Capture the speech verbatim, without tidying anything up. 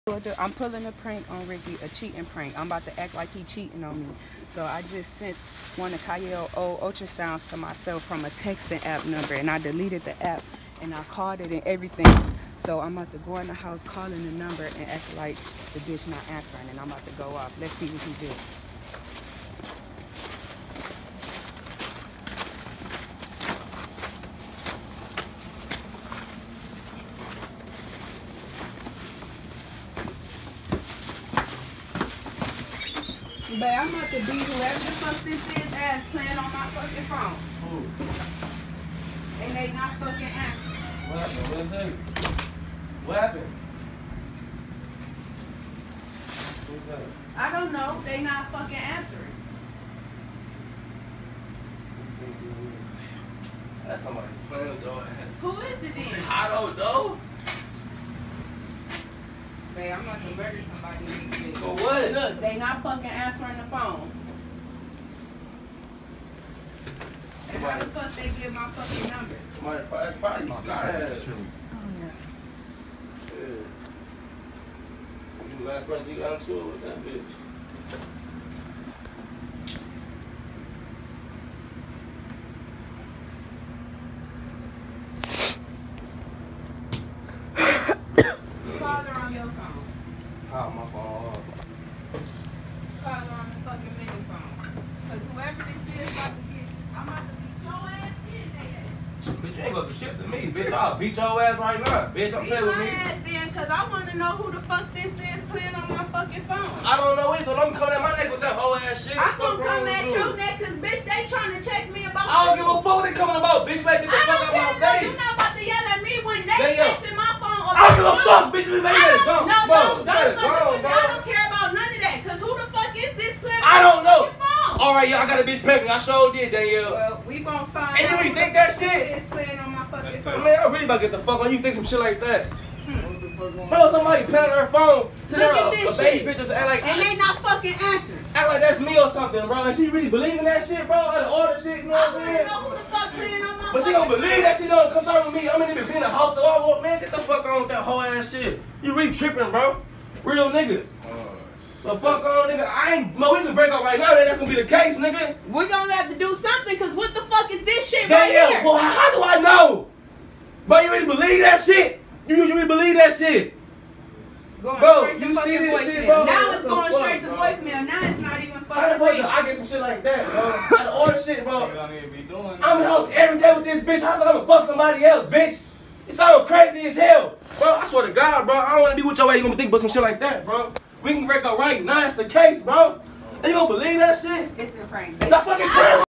I'm pulling a prank on Ricky, a cheating prank. I'm about to act like he cheating on me. So I just sent one of Kyle old ultrasounds to myself from a texting app number, and I deleted the app and I called it and everything. So I'm about to go in the house calling the number and act like the bitch not answering, and I'm about to go off. Let's see what he do. But I'm about to be whoever the fuck this is ass playing on my fucking phone. Who? And they not fucking answering. What happened? What is it? What happened? Who's that? I don't know. They not fucking answering. That's somebody playing with your ass. Who is it then? I don't know. Babe, I'm about to murder somebody in this bitch. For what? Look, they not fucking answering the phone. And how the fuck they get my fucking number? Somebody, that's probably Scott. Oh, yeah. Shit. You last person you got into it with that bitch. Call her on your phone. How my phone? Call her on the fucking mini phone. Cause whoever this is about to get, I'm about to beat your ass in there. Bitch, you ain't gonna do shit to me, bitch. I'll beat your ass right now, bitch. Don't Beat play with my me. ass then, cause I want to know who the fuck this is playing on my fucking phone. I don't know it, so don't come at my neck with that whole ass shit. I'm Fuck gonna wrong come with at you? your neck, cause bitch, they trying to check me about I don't you. give a fuck what they coming about, bitch. Better get the I fuck don't out care, my no, face. you're not about to yell at me when they They yell. texting my phone. Or I don't give a you. fuck, bitch. We made I it. don't, Go, no, bro. don't, don't Go, fucking with me. bro. I don't care about none of that, cause who the fuck is this playing I on don't my know. fucking phone? All right, y'all got a bitch pregnant. I sure did, Danielle. Well, we gonna find And you out really who think the that fuck shit? is playing on my fucking Man, phone. I really about to get the fuck on you. Think some shit like that. Bro, somebody playing on her phone. Send Look her at a, this a baby shit. picture and act like, And they not fucking answering. act like that's me or something, bro. And she really believe in that shit, bro. Like all the shit, you know I what I'm wanna saying? know who the fuck playing on my But she fucking gonna believe that she don't come talk with me. I'm in the in the house, so I walk, man, get the fuck on with that whole ass shit. You really tripping, bro. Real nigga. The fuck on, nigga. I ain't, no, we can break up right now. That that's gonna be the case, nigga. We're gonna have to do something, cause what the fuck is this shit right Damn, here? well, how, how do I know? Bro, you really believe that shit? You you really believe that shit? Going Bro, straight to you fucking see this voicemail. shit, bro? Now What it's the going fuck, straight to bro? voicemail. Now it's not even How the fucking fuck ringing. do I get some shit like that, bro? Out of all the shit, bro. You don't even be doing I'm in the house every day with this bitch. How the fuck I'ma fuck somebody else, bitch? It sounds crazy as hell. Bro, I swear to God, bro, I don't wanna be with your ass. You gonna think about some shit like that, bro. We can break up right now. That's the case, bro. And you gonna believe that shit? It's the prank. That fucking